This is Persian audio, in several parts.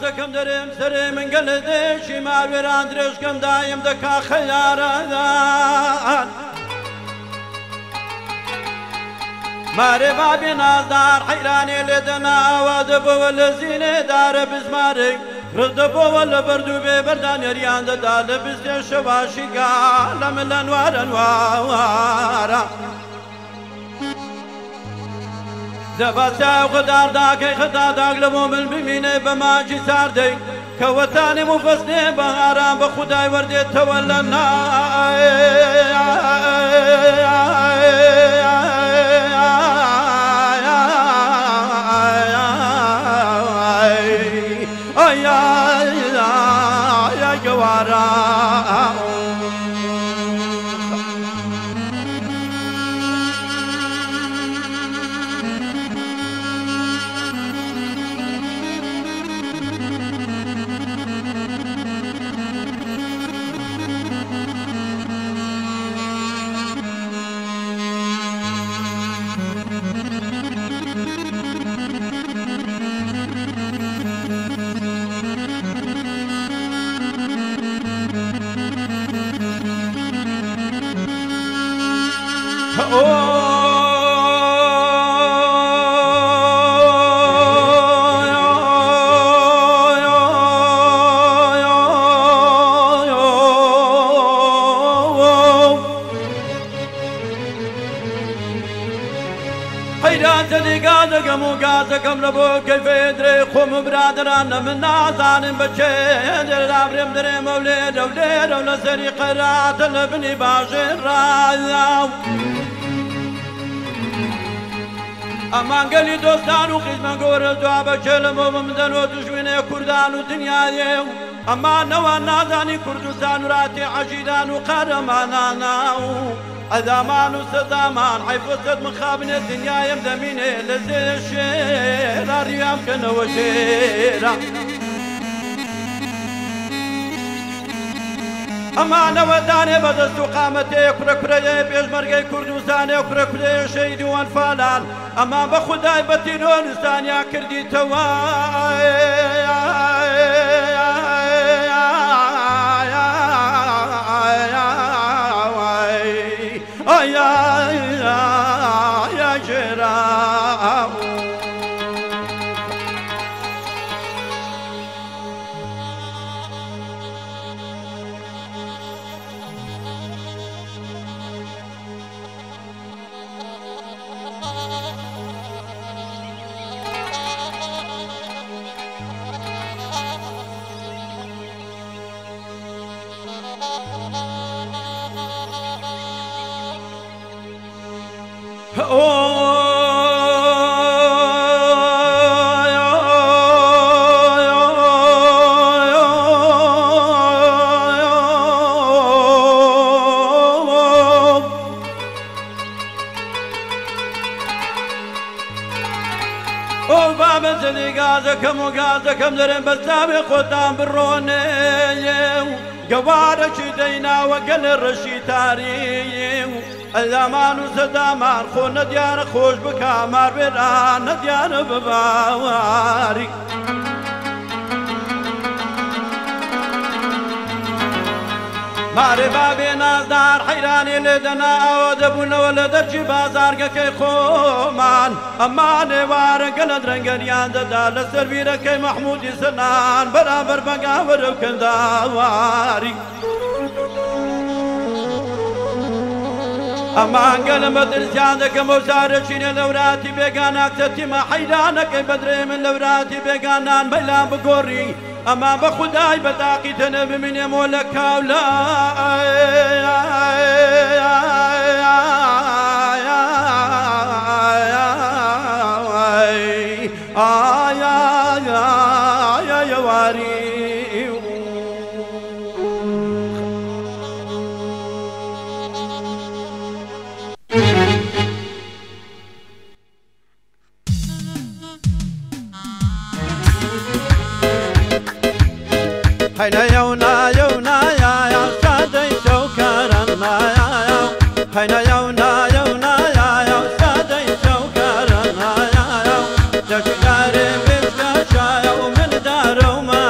دەکەم دەرێم سەرێ من گەلە دێشی ماوێران درێژکەم دایم دەکا خەیارەدان مارێ بابێ نازدار حەیرانێ لێدەنا ئاوا دەبەوە لە زینێدارە بزمارێک ڕدەبەوە لە بەردوو بێ بەردانێریان دەدا لە بزێ شەواشیگا لە من لە نوارە نوارە دەبەچاو خدارداکەی خداداک لە بۆ من ببینێ بە ماجی ساردەی کەوەتانی مفەستێ بە ئارام بە خودای وەردێتەوە لە گەوارە گازەکەم و گازەکەم لە بۆ کەیفێ درێ خۆم و برادرانە من نازانم بەچێ دێرابرێم درێمە و لێرە و لێرە و لەسەری قەراتە لە بنی باژێر ڕایاو ئەمان گەلی دۆستان و خیزمە گۆرە دوا بەچێ لەمە بمدەنەوە دوژمنێ کوردان و دنیایێ و ئەمانەوە نازانی کوردستان و ڕاتی عەژیران و قەرەمانانە و ئەدامان و سەدامان حیفۆسەد مخابنێ دنیایم دەمینێ لە زێر شێرە ڕیام کەنەوە شێرە ئەمانەوە دانێ بەدەست و قامەتەیە کوڕەکورەیە پێشمەرگەی کوردستانێ و کوڕەکورەیە شەیدی و ئەنفالان ئەمان بە خودای بە تیرۆنستانیا کردیتەوە گازەکەم و گازەکەم دەرێن بەستاوێ خۆتان بڕۆنێ گەوارەکی دەیناوە گەلە ڕەشی تاریە و ئەلامان و سەدامان خۆ نەدیارە خۆش بکە ماروێران نەدیارە بباواری مارێ بابێ نازدار حەیرانێ لێدەنا ئەوە دەبوونەوە لە دەرچی بازارگەکەی خۆمان ئەمان ێوارە گەلە درەنگەریان دەدا لەسەر بیرەکەی مەحموودی سنان بەرامبەر بەگاوەرە و کەنداواری ئەمان گەلە بەدرسیان دەکەم و زارەچینە لەوراتی بێگانە کتەتیمە حەیرانەکەی بەدرێ من لەوراتی بێگانان بەیلان بگۆڕی ئەما بە خودای بەتاقی تەنە ببینێمەوە لە کاولا هينا يونا يونا يا يا سادي شوكرا ما يا يا هينا يونا يونا يا يا سادي شوكرا ما يا يا تشكاري بسكا شايا ومن دارو ما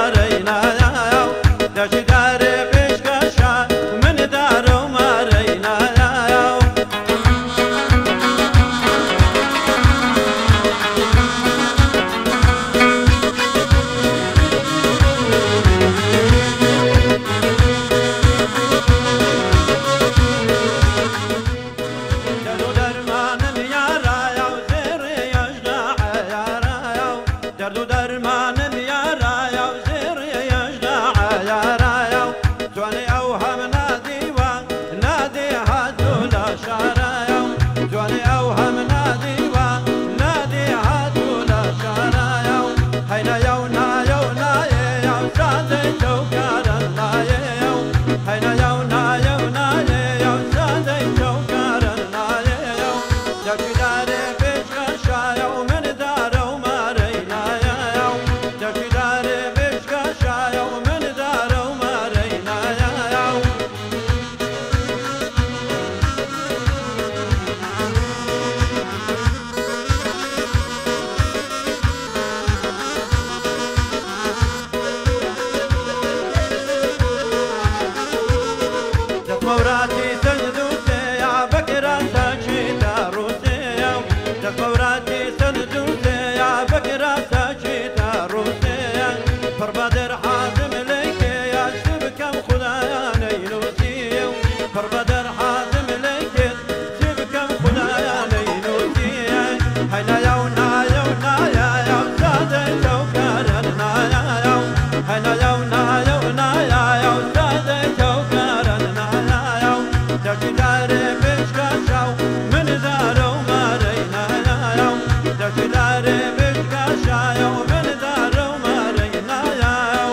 بدر حازم لك يا سبكم خدايا نيلوتي بدر حازم لك سبكم خدايا نيلوتي هنا يونا يونا يا أستاذ شوكرنا يا هنا يونا يونا يا أستاذ شوكرنا يا تشدار بشكشاو من دارو مارينا يا تشدار بشكشاو من دارو مارينا يا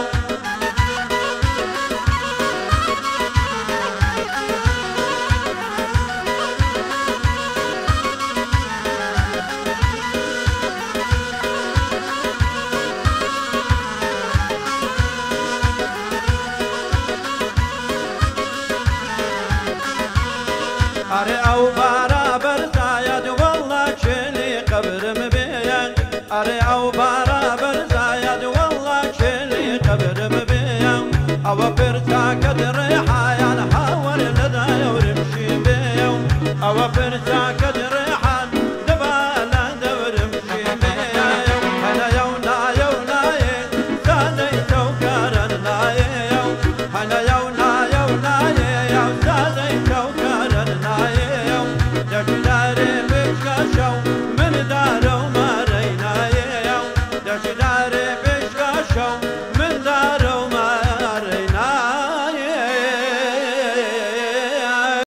أري أو بارا برزايد والله شيلي قبرم بيان أري أو بارا برزايد والله شيلي قبرم بيان أو برزا قدر حيان حاول لدى يورمشي بيان أو برزا قدر حان دبالا دورمشي بيان هنا يونا يونا سادي توكرنا هنا يونا يونا يا سادي